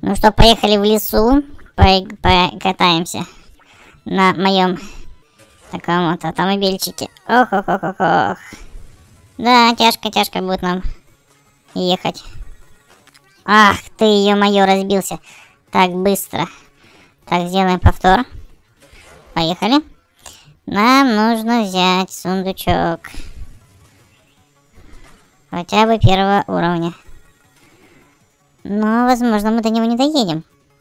Ну что, поехали в лесу, покатаемся на моем таком вот автомобильчике. Ох, ох, ох, ох, ох. Да, тяжко будет нам ехать. Ах ты, ё-моё, разбился так быстро. Так, сделаем повтор. Поехали. Нам нужно взять сундучок. Хотя бы первого уровня. Но, возможно, мы до него не доедем.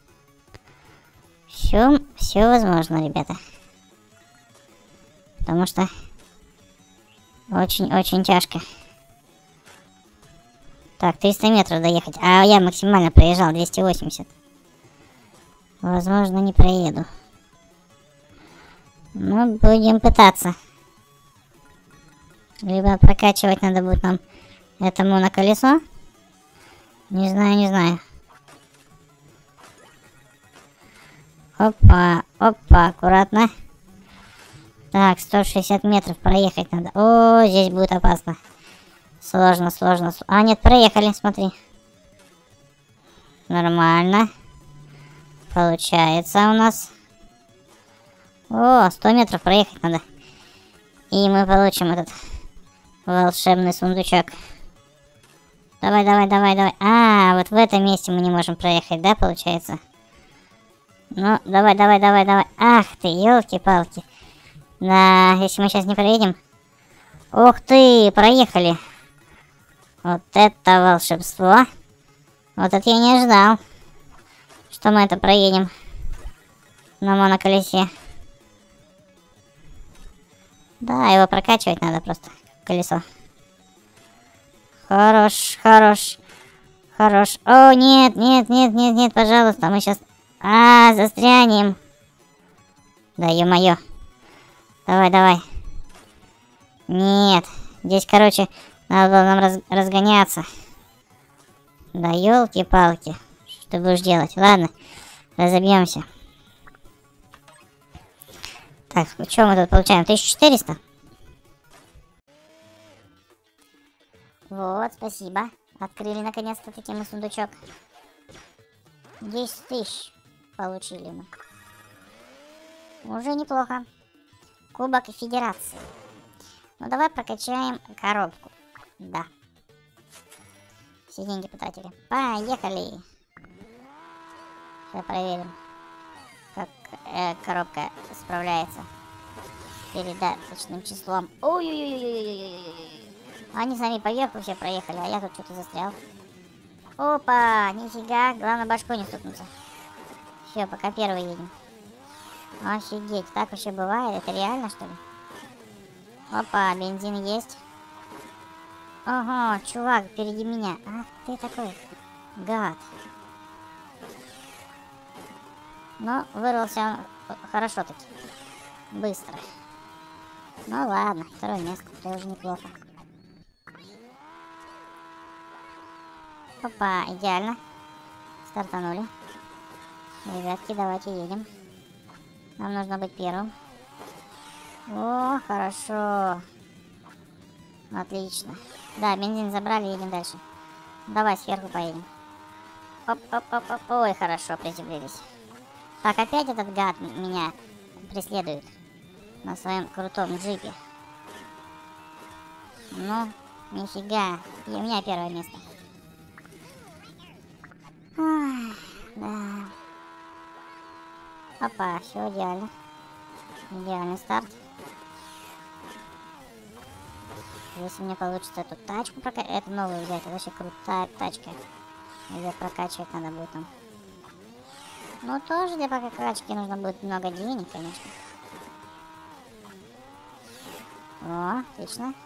Все возможно, ребята. Потому что очень тяжко. Так, 300 метров доехать. А я максимально проезжал 280. Возможно, не проеду. Но будем пытаться. Либо прокачивать надо будет нам это моноколесо. Не знаю. Опа, аккуратно. Так, 160 метров проехать надо. О, здесь будет опасно. Сложно. А, нет, проехали, смотри. Нормально. Получается у нас. О, 100 метров проехать надо. И мы получим этот волшебный сундучок. Давай. А, вот в этом месте мы не можем проехать, да, получается? Ну, давай. Ах ты, елки-палки. Да, если мы сейчас не проедем. Ух ты, проехали. Вот это волшебство. Вот это я не ожидал, что мы это проедем на моноколесе. Да, его прокачивать надо просто, колесо. Хорош. О, нет, пожалуйста, мы сейчас... застрянем. Да, ё-моё. Давай. Нет, здесь, короче, надо было нам разгоняться. Да, ёлки-палки. Что ты будешь делать? Ладно, разобьемся. Так, что мы тут получаем? 1400? Вот, спасибо. Открыли наконец-то таки мы сундучок. 10 тысяч получили мы. Уже неплохо. Кубок Федерации. Ну давай прокачаем коробку. Да. Все деньги потратили. Поехали. Сейчас проверим, как коробка справляется с передаточным числом. Ой-ой-ой-ой-ой-ой-ой. Они сами поверху все проехали, а я тут что-то застрял. Опа, нифига, главное башку не стукнуться. Все, пока первый едем. Офигеть, так вообще бывает? Это реально, что ли? Опа, бензин есть. Ого, чувак, впереди меня. Ах ты такой гад. Но вырвался он хорошо таки. Быстро. Ну ладно, второе место, тоже неплохо. Опа, идеально. Стартанули. Ребятки, давайте едем. Нам нужно быть первым. О, хорошо. Отлично. Да, бензин забрали, едем дальше. Давай сверху поедем. Оп. Ой, хорошо, приземлились. Так, опять этот гад меня преследует на своем крутом джипе. Ну, нифига. И у меня первое место. Ах, да. Опа, все идеально. Идеальный старт. Если мне получится эту тачку прокачать, эту новую взять, это вообще крутая тачка. Ее прокачивать надо будет там. Ну, тоже для прокачки нужно будет много денег, конечно. О, отлично.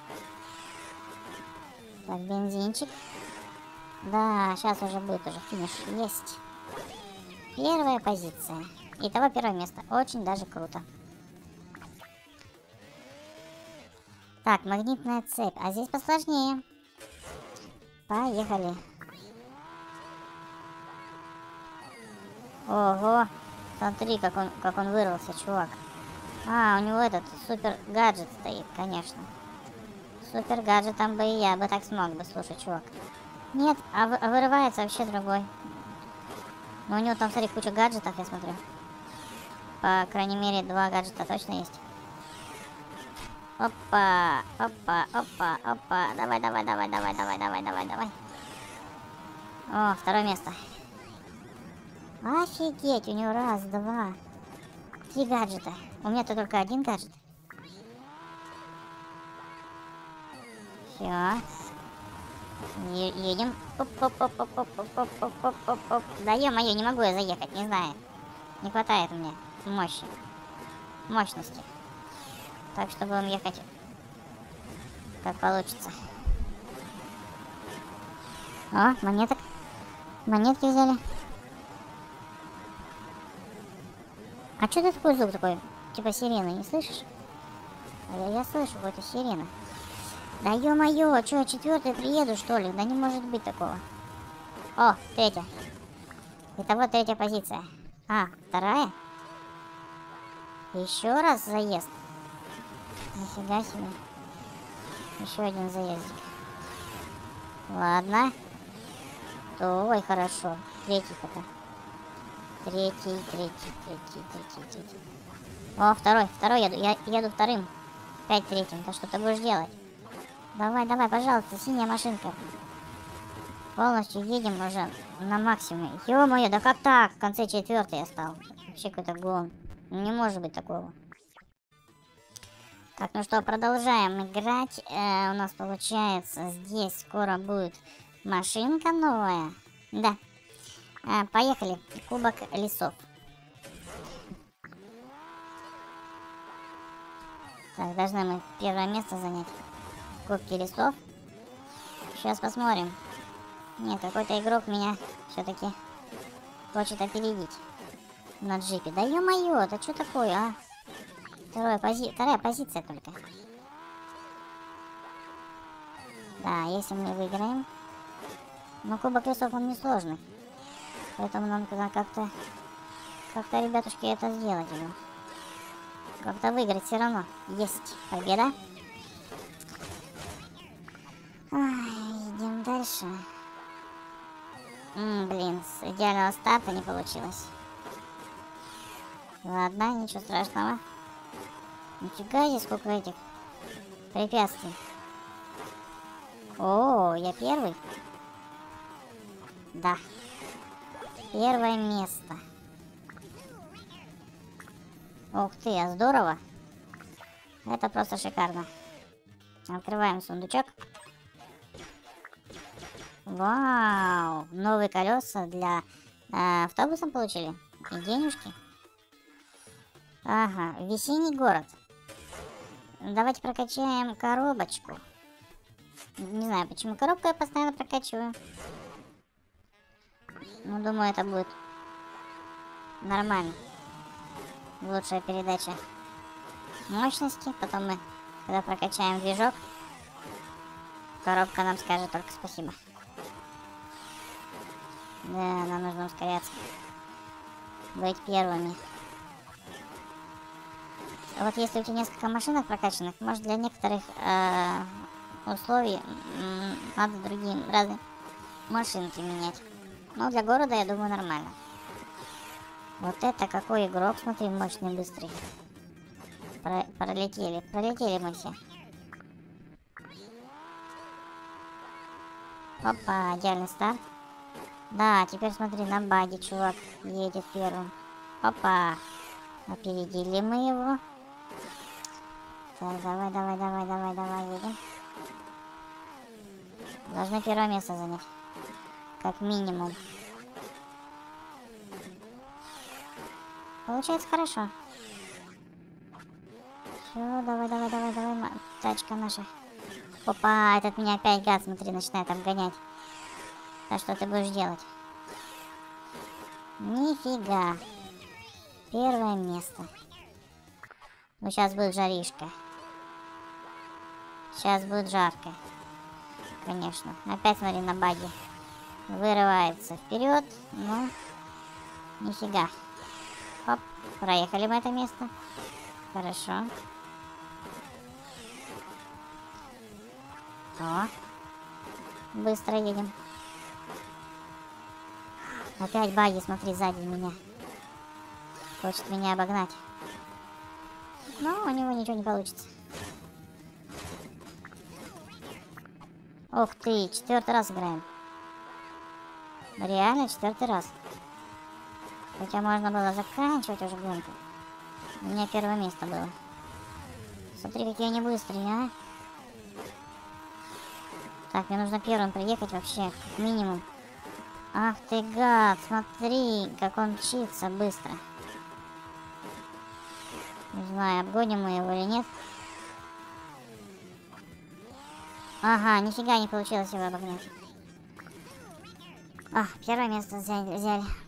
Так, бензинчик. Да, сейчас уже будет уже финиш. Есть. Первая позиция. Итого первое место. Очень даже круто. Так, магнитная цепь. А здесь посложнее. Поехали. Ого. Смотри, как он вырвался, чувак. А, у него этот супер гаджет стоит, конечно. Супер гаджетом бы и я бы так смог бы, слушай, чувак. Нет, а вырывается вообще другой. Но у него там, смотри, куча гаджетов, я смотрю. По крайней мере, 2 гаджета точно есть. Опа, опа, опа, опа. Давай, давай, давай, давай, давай, давай, давай, давай. О, 2 место. Офигеть, у него 1, 2, 3 гаджета. У меня-то только 1 гаджет. Все. Едем. Оп-оп-оп-оп-оп-оп-оп-оп-оп. Да ё-моё, не могу я заехать, не знаю. Не хватает мне мощности. Так что будем ехать как получится. О, монеток. Монетки взяли. А что это такой звук такой? Типа сирены, не слышишь? А я слышу какую-то сирену. Да ё-моё, что, 4-й приеду, что ли? Да не может быть такого. О, 3-я. Итого 3-я позиция. А, 2-я? Еще раз заезд. Нифига себе. Еще один заездик. Ладно. Ой, хорошо. 3-й пока. 3-й. О, 2-й еду. Я еду 2-м. 5 3-м. Да что ты будешь делать? Давай, пожалуйста, синяя машинка. Полностью едем уже на максимуме. Ё-моё, да как так? В конце 4-й я стал. Вообще какой-то гон. Не может быть такого. Так, ну что, продолжаем играть. У нас получается, здесь скоро будет машинка новая. Да. Поехали. Кубок лесов. Так, должны мы 1-е место занять. Кубки лесов. Сейчас посмотрим. Нет, какой-то игрок меня все-таки хочет опередить на джипе. Да ё-моё, это что такое, а? 2-я позиция только. Да, если мы выиграем. Но кубок лесов он несложный. Поэтому нам как-то, ребятушки, это сделать его. Как-то выиграть все равно. Есть победа. Ай, идем дальше. Блин, с идеального старта не получилось. Ладно, ничего страшного. Нифига здесь сколько этих препятствий. О, я 1-й? Да. 1-е место. Ух ты, а здорово. Это просто шикарно. Открываем сундучок. Вау! Новые колеса для автобуса получили. И денежки. Ага, весенний город. Давайте прокачаем коробочку. Не знаю, почему коробку я постоянно прокачиваю. Ну, думаю, это будет нормально. Лучшая передача мощности. Потом мы, когда прокачаем движок, коробка нам скажет только спасибо. Да, нам нужно ускоряться. Быть 1-ми. Вот если у тебя несколько машинок прокачанных, может для некоторых условий надо другие разные машинки менять. Но для города, я думаю, нормально. Вот это какой игрок, смотри, мощный, быстрый. Пролетели мы все. Опа, идеальный старт. Да, теперь смотри, на баге чувак едет 1-м. Опа, опередили мы его. Так, давай, едем. Должны 1-е место занять. Как минимум. Получается хорошо. Все, давай, тачка наша. Опа, этот меня опять гад, смотри, начинает обгонять. А что ты будешь делать? Нифига. 1-е место. Ну, сейчас будет жаришка. Сейчас будет жарко. Конечно. Опять смотри на баги. Вырывается вперед, но нифига. Оп, проехали мы это место. Хорошо. О, быстро едем. Опять баги, смотри, сзади меня. Хочет меня обогнать. Но у него ничего не получится. Ух ты, 4-й раз играем. Реально 4-й раз. Хотя можно было заканчивать уже гонку. У меня 1-е место было. Смотри, какие они быстрые, а. Так, мне нужно 1-м приехать вообще, как минимум. Ах ты гад, смотри, как он мчится быстро. Не знаю, обгоним мы его или нет. Ага, нифига не получилось его обогнать. 1-е место взяли.